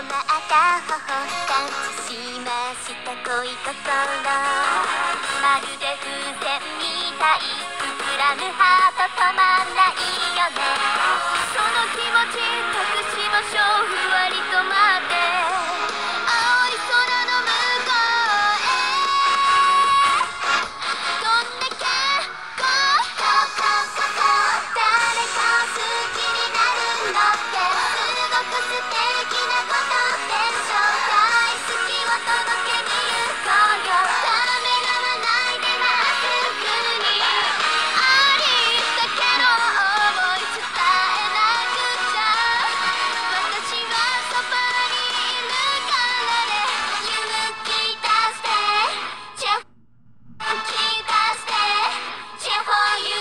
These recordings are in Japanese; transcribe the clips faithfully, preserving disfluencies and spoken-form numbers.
また頬感知しました恋心まるで風船みたい膨らむハート止まんないよねその気持ち隠しましょうふわりと待って青い空の向こうへどんだけこうここここ誰かを好きになるのってすごく素敵なことでしょ大好きを届けに行こうよためらわないでまっすぐにありったけの想い伝えなくちゃ私はそばにいるからね勇気出してチェフ勇気出してチェフ for you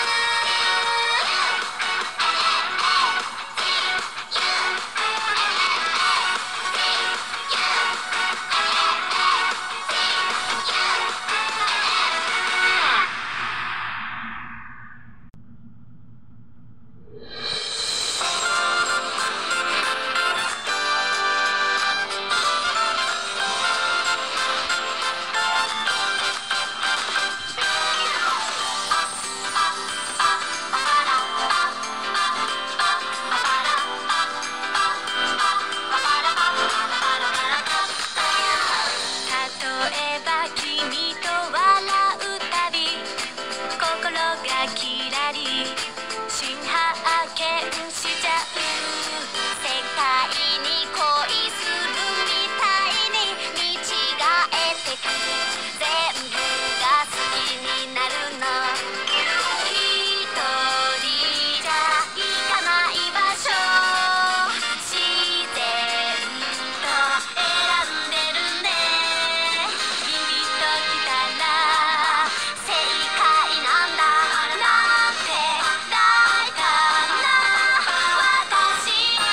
例えば君と笑うたび心がキラリ新発見しちゃう世界に恋するみたいに見違えてく全部が好きになるの一人じゃ行かない場所自然と選んでるねビビッときたら正解なんだなんて大胆な私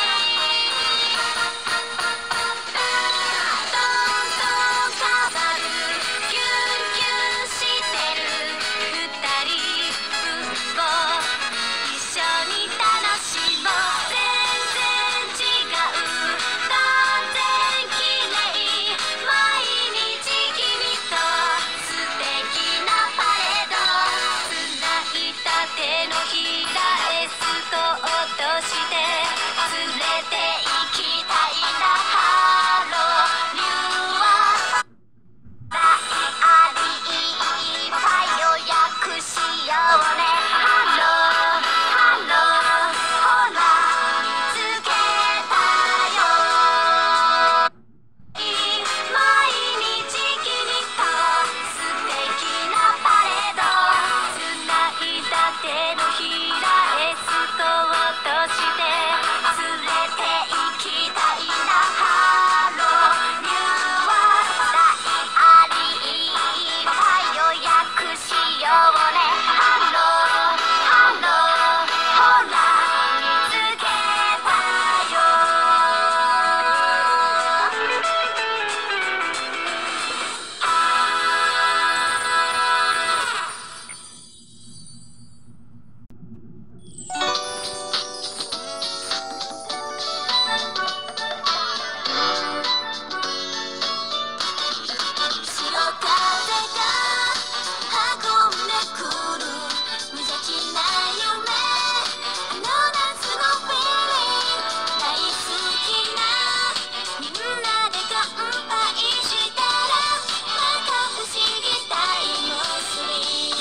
どんどん変わるキュンキュンしてる二人を一緒に楽しもう全然違う断然綺麗毎日君と素敵なパレード繋いだ手のひらへスと落として連れて行きたいなハローリューは大ありいっぱい予約しようねハローハローほら見つけたよ毎日君と素敵なパレード繋いだ手のひらへスと落として連れて行きたいなハローリューは大ありいっぱい予約しようねハローハローほら見つけたよ潮風が運んでくる無邪気な夢あの夏のフィーリング大好きなみんなで乾杯したらまか不思議タイムスリ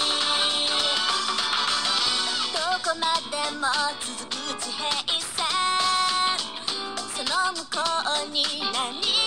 ーどこまでも続く地平線その向こうに何